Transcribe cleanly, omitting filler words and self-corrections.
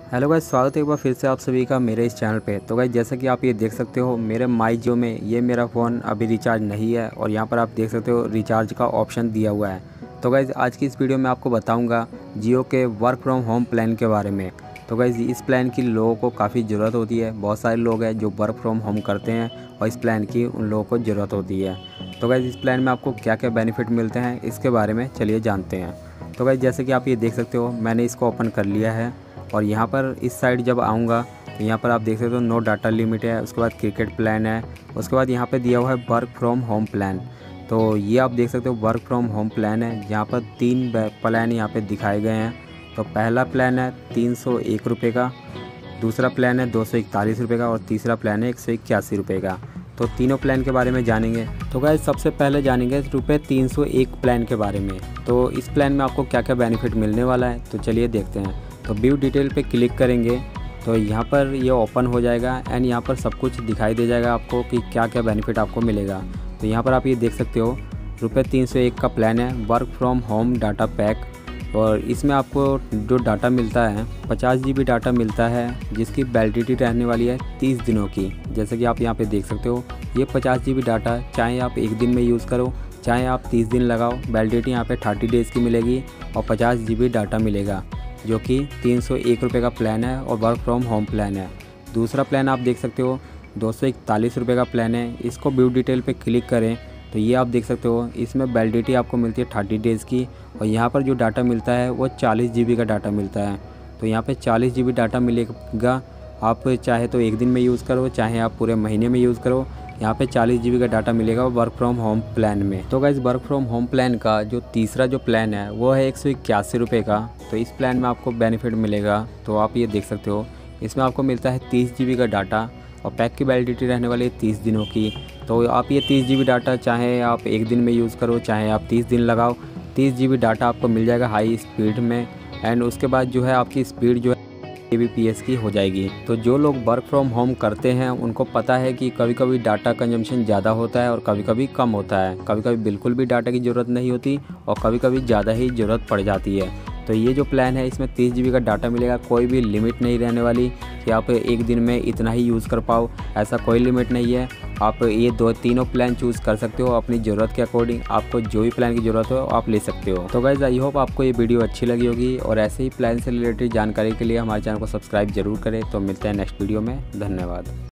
Hello guys, स्वागत है एक बार फिर से आप सभी का मेरे इस चैनल पे। तो गाइस, जैसा कि आप ये देख सकते हो मेरे माई जियो में ये मेरा फ़ोन अभी रिचार्ज नहीं है और यहाँ पर आप देख सकते हो रिचार्ज का ऑप्शन दिया हुआ है। तो गाइस, आज की इस वीडियो में आपको बताऊंगा जियो के वर्क फ्रॉम होम प्लान के बारे में। तो गाइस, इस प्लान की लोगों को काफ़ी ज़रूरत होती है। बहुत सारे लोग हैं जो वर्क फ्रॉम होम करते हैं और इस प्लान की उन लोगों को ज़रूरत होती है। तो गाइस, इस प्लान में आपको क्या क्या बेनिफिट मिलते हैं इसके बारे में चलिए जानते हैं। तो गाइस, जैसे कि आप ये देख सकते हो मैंने इसको ओपन कर लिया है और यहाँ पर इस साइड जब आऊँगा तो यहाँ पर आप देख सकते हो नो डाटा लिमिट है, उसके बाद क्रिकेट प्लान है, उसके बाद यहाँ पे दिया हुआ है वर्क फ्रॉम होम प्लान। तो ये आप देख सकते हो वर्क फ्रॉम होम प्लान है। यहाँ पर 3 प्लान यहाँ पे दिखाए गए हैं। तो पहला प्लान है 301 रुपये का, दूसरा प्लान है 241 रुपये का और तीसरा प्लान है 181 रुपये का। तो तीनों प्लान के बारे में जानेंगे। तो गाइस, सबसे पहले जानेंगे रुपये 301 प्लान के बारे में। तो इस प्लान में आपको क्या क्या बेनिफिट मिलने वाला है तो चलिए देखते हैं। तो व्यू डिटेल पे क्लिक करेंगे तो यहाँ पर ये ओपन हो जाएगा एंड यहाँ पर सब कुछ दिखाई दे जाएगा आपको कि क्या क्या बेनिफिट आपको मिलेगा। तो यहाँ पर आप ये देख सकते हो रुपये 301 का प्लान है work from home data pack, और इसमें आपको जो डाटा मिलता है 50 GB डाटा मिलता है जिसकी वैलिडिटी रहने वाली है 30 दिनों की। जैसे कि आप यहाँ पे देख सकते हो ये 50 GB डाटा चाहे आप एक दिन में यूज़ करो चाहे आप 30 दिन लगाओ, वैलिडिटी यहाँ पे 30 डेज़ की मिलेगी और 50 GB डाटा मिलेगा, जो कि 301 रुपये का प्लान है और वर्क फ्रॉम होम प्लान है। दूसरा प्लान आप देख सकते हो 241 रुपये का प्लान है। इसको व्यू डिटेल पे क्लिक करें तो ये आप देख सकते हो इसमें वैलिडिटी आपको मिलती है 30 डेज़ की और यहाँ पर जो डाटा मिलता है वो 40 GB का डाटा मिलता है। तो यहाँ पे 40 GB डाटा मिलेगा, आप चाहे तो एक दिन में यूज़ करो चाहे आप पूरे महीने में यूज़ करो, यहाँ पे 40 GB का डाटा मिलेगा वर्क फ्रॉम होम प्लान में। तो guys, work from home plan का जो तीसरा जो प्लान है वो है 181 रुपये का। तो इस प्लान में आपको बेनिफिट मिलेगा तो आप ये देख सकते हो इसमें आपको मिलता है 30 GB का डाटा और पैक की वैलिडिटी रहने वाली है 30 दिनों की। तो आप ये 30 GB डाटा चाहे आप एक दिन में यूज़ करो चाहे आप 30 दिन लगाओ, 30 GB डाटा आपको मिल जाएगा हाई स्पीड में एंड उसके बाद जो है आपकी स्पीड जो है kbps की हो जाएगी। तो जो लोग वर्क फ्रॉम होम करते हैं उनको पता है कि कभी कभी डाटा कंजम्पशन ज़्यादा होता है और कभी कभी कम होता है, कभी कभी बिल्कुल भी डाटा की ज़रूरत नहीं होती और कभी कभी ज़्यादा ही ज़रूरत पड़ जाती है। तो ये जो प्लान है इसमें 30 GB का डाटा मिलेगा, कोई भी लिमिट नहीं रहने वाली कि आप एक दिन में इतना ही यूज़ कर पाओ, ऐसा कोई लिमिट नहीं है। आप ये तीनों प्लान चूज़ कर सकते हो अपनी ज़रूरत के अकॉर्डिंग, आपको जो भी प्लान की ज़रूरत हो आप ले सकते हो। तो गाइस, आई होप आपको ये वीडियो अच्छी लगी होगी और ऐसे ही प्लान से रिलेटेड जानकारी के लिए हमारे चैनल को सब्सक्राइब जरूर करें। तो मिलते हैं नेक्स्ट वीडियो में, धन्यवाद।